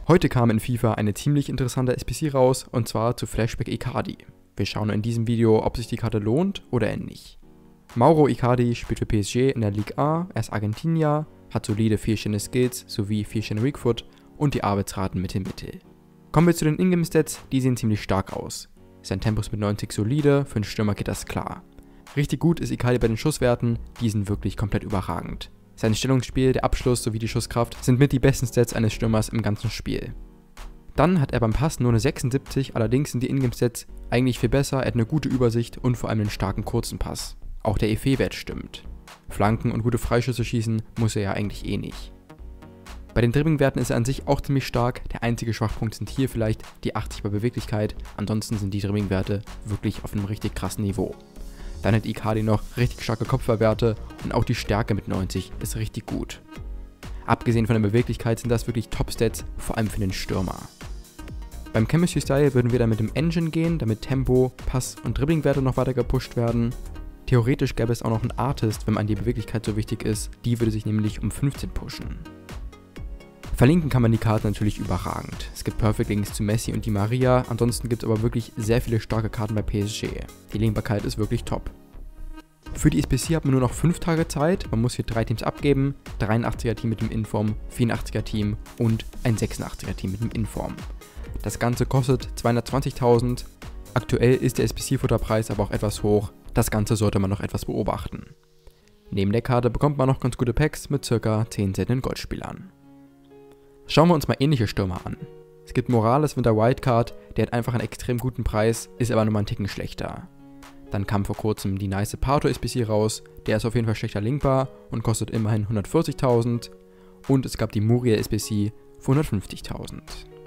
Heute kam in FIFA eine ziemlich interessante SBC raus, und zwar zu Flashback Icardi. Wir schauen in diesem Video, ob sich die Karte lohnt oder eher nicht. Mauro Icardi spielt für PSG in der Ligue A, er ist Argentinier, hat solide 4 Skills sowie 4 Weak Foot und die Arbeitsraten Mittel. Kommen wir zu den Ingame-Stats, die sehen ziemlich stark aus. Sein Tempo ist mit 90 solide, für einen Stürmer geht das klar. Richtig gut ist Icardi bei den Schusswerten, die sind wirklich komplett überragend. Sein Stellungsspiel, der Abschluss sowie die Schusskraft sind mit die besten Stats eines Stürmers im ganzen Spiel. Dann hat er beim Passen nur eine 76, allerdings sind die Ingame-Stats eigentlich viel besser, er hat eine gute Übersicht und vor allem einen starken kurzen Pass. Auch der EF-Wert stimmt. Flanken und gute Freischüsse schießen muss er ja eigentlich eh nicht. Bei den Dribbling-Werten ist er an sich auch ziemlich stark, der einzige Schwachpunkt sind hier vielleicht die 80 bei Beweglichkeit, ansonsten sind die Dribbling-Werte wirklich auf einem richtig krassen Niveau. Dann hat Icardi noch richtig starke Kopfballwerte und auch die Stärke mit 90 ist richtig gut. Abgesehen von der Beweglichkeit sind das wirklich Top-Stats, vor allem für den Stürmer. Beim Chemistry Style würden wir dann mit dem Engine gehen, damit Tempo, Pass und Dribbling-Werte noch weiter gepusht werden. Theoretisch gäbe es auch noch einen Artist, wenn man die Beweglichkeit so wichtig ist, die würde sich nämlich um 15 pushen. Verlinken kann man die Karte natürlich überragend. Es gibt Perfect Links zu Messi und Di Maria, ansonsten gibt es aber wirklich sehr viele starke Karten bei PSG. Die Linkbarkeit ist wirklich top. Für die SBC hat man nur noch 5 Tage Zeit, man muss hier 3 Teams abgeben, 83er Team mit dem Inform, 84er Team und ein 86er Team mit dem Inform. Das Ganze kostet 220.000, aktuell ist der SBC-Futterpreis aber auch etwas hoch, das Ganze sollte man noch etwas beobachten. Neben der Karte bekommt man noch ganz gute Packs mit ca. 10 seltenen Goldspielern. Schauen wir uns mal ähnliche Stürmer an. Es gibt Morales mit der Wildcard, der hat einfach einen extrem guten Preis, ist aber nochmal einen Ticken schlechter. Dann kam vor kurzem die nice Pato SBC raus, der ist auf jeden Fall schlechter linkbar und kostet immerhin 140.000. Und es gab die Muriel SBC für 150.000.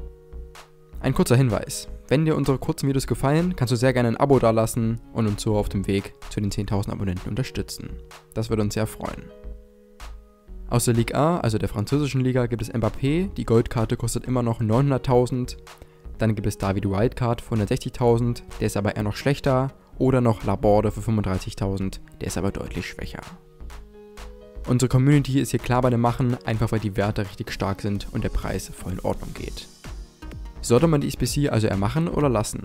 Ein kurzer Hinweis, wenn dir unsere kurzen Videos gefallen, kannst du sehr gerne ein Abo dalassen und uns so auf dem Weg zu den 10.000 Abonnenten unterstützen. Das würde uns sehr freuen. Aus der Ligue A, also der französischen Liga, gibt es Mbappé, die Goldkarte kostet immer noch 900.000. Dann gibt es David Wildcard für 160.000, der ist aber eher noch schlechter. Oder noch Laborde für 35.000, der ist aber deutlich schwächer. Unsere Community ist hier klar bei dem Machen, einfach weil die Werte richtig stark sind und der Preis voll in Ordnung geht. Sollte man die SBC also eher machen oder lassen?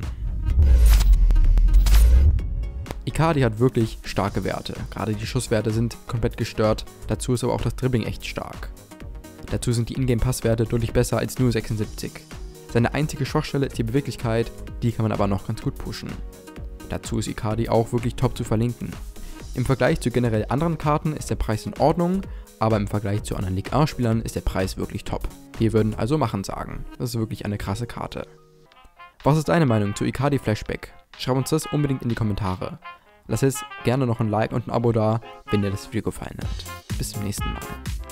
Icardi hat wirklich starke Werte, gerade die Schusswerte sind komplett gestört, dazu ist aber auch das Dribbling echt stark. Dazu sind die Ingame-Passwerte deutlich besser als nur 76. Seine einzige Schwachstelle ist die Beweglichkeit, die kann man aber noch ganz gut pushen. Dazu ist Icardi auch wirklich top zu verlinken. Im Vergleich zu generell anderen Karten ist der Preis in Ordnung, aber im Vergleich zu anderen Ligue A-Spielern ist der Preis wirklich top. Wir würden also machen sagen, das ist wirklich eine krasse Karte. Was ist deine Meinung zu Icardi Flashback? Schreib uns das unbedingt in die Kommentare. Lass jetzt gerne noch ein Like und ein Abo da, wenn dir das Video gefallen hat. Bis zum nächsten Mal.